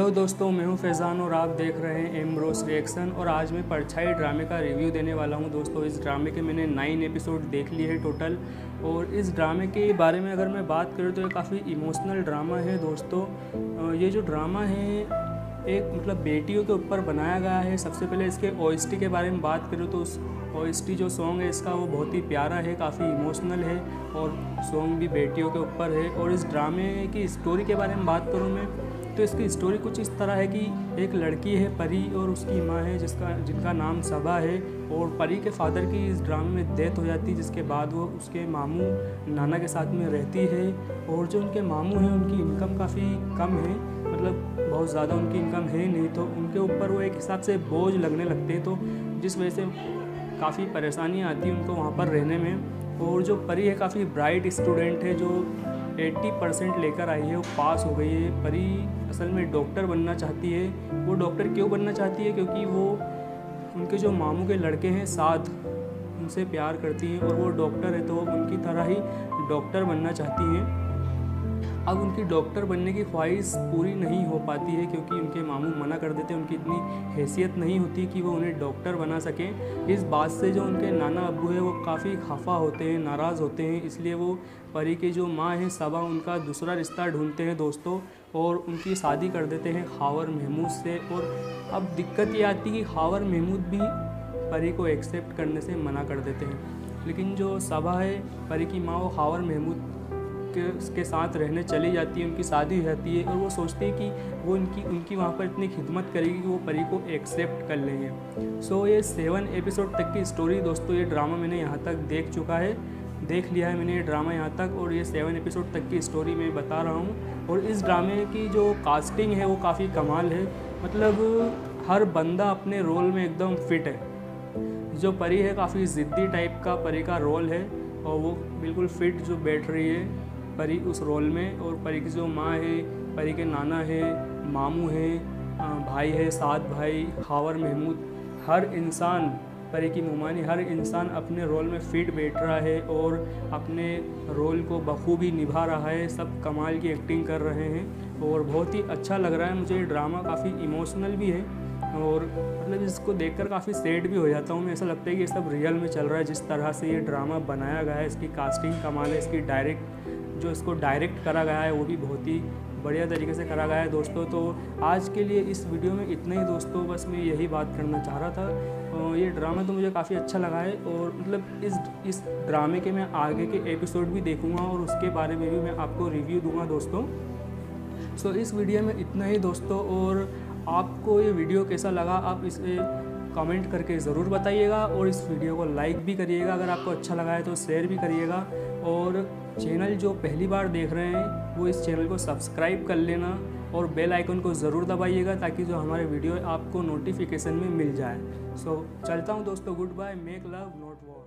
Hello दोस्तों, मैं हूं फैज़ान और आप देख रहे हैं एम्ब्रोस रिएक्शन। और आज मैं परछाई ड्रामे का रिव्यू देने वाला हूं दोस्तों। इस ड्रामे के मैंने 9 एपिसोड देख लिए हैं टोटल। और इस ड्रामे के बारे में अगर मैं बात करूं तो ये काफ़ी इमोशनल ड्रामा है दोस्तों। ये जो ड्रामा है एक मतलब बेटियों के ऊपर बनाया गया है। सबसे पहले इसके ओएसटी के बारे में बात करूँ तो उस ओएसटी जो सॉन्ग है इसका वो बहुत ही प्यारा है, काफ़ी इमोशनल है और सॉन्ग भी बेटियों के ऊपर है। और इस ड्रामे की स्टोरी के बारे में बात करूँ मैं तो इसकी स्टोरी कुछ इस तरह है कि एक लड़की है परी और उसकी माँ है जिनका नाम सबा है। और परी के फादर की इस ड्रामे में डेथ हो जाती है, जिसके बाद वो उसके मामू नाना के साथ में रहती है। और जो उनके मामू हैं उनकी इनकम काफ़ी कम है, मतलब बहुत ज़्यादा उनकी इनकम है नहीं, तो उनके ऊपर वो एक हिसाब से बोझ लगने लगते हैं, तो जिस वजह से काफ़ी परेशानी आती है उनको वहाँ पर रहने में। और जो परी है काफ़ी ब्राइट स्टूडेंट है, जो 80% लेकर आई है, वो पास हो गई है। परी असल में डॉक्टर बनना चाहती है। वो डॉक्टर क्यों बनना चाहती है? क्योंकि वो उनके जो मामू के लड़के हैं साद, उनसे प्यार करती हैं और वो डॉक्टर है, तो उनकी तरह ही डॉक्टर बनना चाहती हैं। अब उनकी डॉक्टर बनने की ख्वाहिश पूरी नहीं हो पाती है क्योंकि उनके मामू मना कर देते हैं। उनकी इतनी हैसियत नहीं होती कि वो उन्हें डॉक्टर बना सकें। इस बात से जो उनके नाना अब्बू है वो काफ़ी खफा होते हैं, नाराज़ होते हैं। इसलिए वो परी की जो माँ है सबा, उनका दूसरा रिश्ता ढूंढते हैं दोस्तों और उनकी शादी कर देते हैं खावर महमूद से। और अब दिक्कत ये आती है कि खावर महमूद भी परी को एक्सेप्ट करने से मना कर देते हैं। लेकिन जो सबा है परी की माँ, वो खावर महमूद के साथ रहने चली जाती है। उनकी शादी हो जाती है और वो सोचते हैं कि वो उनकी वहाँ पर इतनी खिदमत करेगी कि वो परी को एक्सेप्ट कर लेंगे। सो ये 7 एपिसोड तक की स्टोरी दोस्तों, ये ड्रामा मैंने यहाँ तक देख लिया है मैंने ये ड्रामा यहाँ तक। और ये 7 एपिसोड तक की स्टोरी मैं बता रहा हूँ। और इस ड्रामे की जो कास्टिंग है वो काफ़ी कमाल है, मतलब हर बंदा अपने रोल में एकदम फिट है। जो परी है काफ़ी ज़िद्दी टाइप का परी का रोल है और वो बिल्कुल फिट जो बैठ रही है परी उस रोल में। और परी की जो माँ है, परी के नाना है, मामू है, भाई है, सात भाई, खावर महमूद, हर इंसान, परी की मुमानी, हर इंसान अपने रोल में फिट बैठ रहा है और अपने रोल को बखूबी निभा रहा है। सब कमाल की एक्टिंग कर रहे हैं और बहुत ही अच्छा लग रहा है मुझे। ये ड्रामा काफ़ी इमोशनल भी है और मतलब इसको देखकर काफ़ी सैड भी हो जाता हूँ मैं। ऐसा लगता है कि ये सब रियल में चल रहा है। जिस तरह से ये ड्रामा बनाया गया है, इसकी कास्टिंग कमाल है, इसको डायरेक्ट करा गया है वो भी बहुत ही बढ़िया तरीके से करा गया है दोस्तों। तो आज के लिए इस वीडियो में इतना ही दोस्तों, बस मैं यही बात करना चाह रहा था। ये ड्रामा तो मुझे काफ़ी अच्छा लगा है और मतलब इस ड्रामे के मैं आगे के एपिसोड भी देखूंगा और उसके बारे में भी मैं आपको रिव्यू दूंगा दोस्तों। सो इस वीडियो में इतना ही दोस्तों। और आपको ये वीडियो कैसा लगा आप इसे कमेंट करके ज़रूर बताइएगा और इस वीडियो को लाइक भी करिएगा। अगर आपको अच्छा लगा है तो शेयर भी करिएगा। और चैनल जो पहली बार देख रहे हैं वो इस चैनल को सब्सक्राइब कर लेना और बेल आइकन को ज़रूर दबाइएगा ताकि जो हमारे वीडियो आपको नोटिफिकेशन में मिल जाए। सो चलता हूँ दोस्तों, good bye, make love not war.